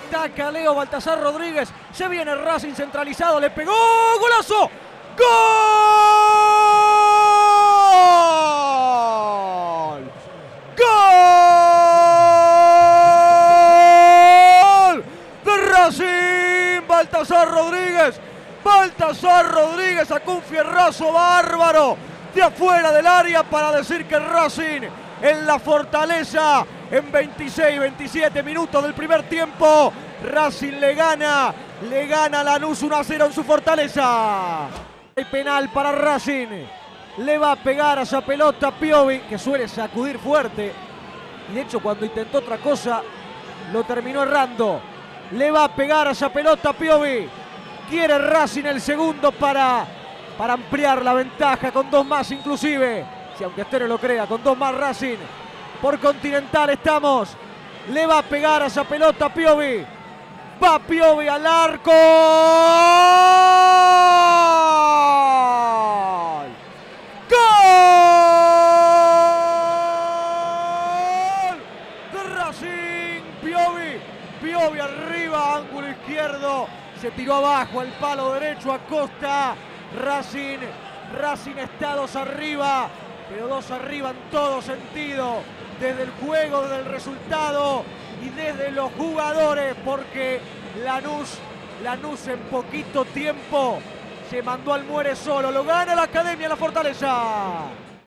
ataca Leo Baltasar Rodríguez, se viene Racing centralizado, le pegó, ¡golazo! ¡Gol! ¡Gol! De Racing, Baltasar Rodríguez sacó un fierrazo bárbaro de afuera del área para decir que Racing en la Fortaleza, en 26, 27 minutos del primer tiempo, Racing le gana a Lanús 1-0 en su Fortaleza. Hay penal para Racing, le va a pegar a esa pelota Piovi, que suele sacudir fuerte, y de hecho cuando intentó otra cosa, lo terminó errando. Le va a pegar a esa pelota Piovi, quiere Racing el segundo para ampliar la ventaja con dos más inclusive. Si aunque usted no lo crea, con dos más Racing. Por Continental estamos. Le va a pegar a esa pelota Piovi. Va Piovi al arco. ¡Gol! De Racing. Piovi arriba, ángulo izquierdo. Se tiró abajo al palo derecho a Costa. Racing está 2 arriba, pero 2 arriba en todo sentido, desde el juego, desde el resultado y desde los jugadores, porque Lanús en poquito tiempo se mandó al muere solo, lo gana la Academia La Fortaleza.